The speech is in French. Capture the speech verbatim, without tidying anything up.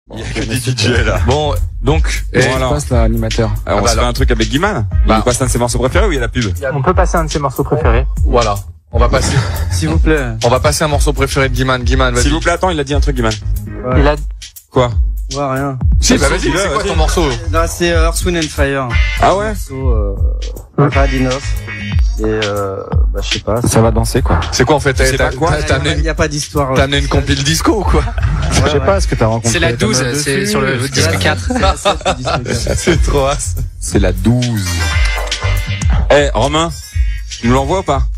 Il y a que des D J là. Bon, donc, Et bon, on alors, passe là, l'animateur. alors, on bah, se fait alors. un truc avec Guiman. Bah. Il passe un de ses morceaux préférés ou il y a la pub? On peut passer un de ses morceaux préférés. Voilà. On va passer, S'il vous plaît. on va passer un morceau préféré de Guiman. Guiman, vas-y. S'il vous plaît, attends, il a dit un truc, Guiman. Ouais. Il a, Quoi? Ouais, rien. Si, bah vas-y, Dis-le, c'est quoi vas-y. ton morceau? Là, c'est euh, Earth, Wind and Fire. Ah ouais? Morceau, euh, Bad Enough. Et, euh, bah, je sais pas. Ça va danser, quoi. C'est quoi en fait? T'as C'est t'as- pas quoi t'as- Il t'as amené y, une, a pas d'histoire. t'as amené une compile disco ou quoi? Je sais pas, est-ce que t'as rencontré C'est la ta douze, meuf c'est dessus, sur le est-ce que- disque quatre. C'est trop as. C'est la douze. Eh, Romain, tu nous l'envoies ou pas?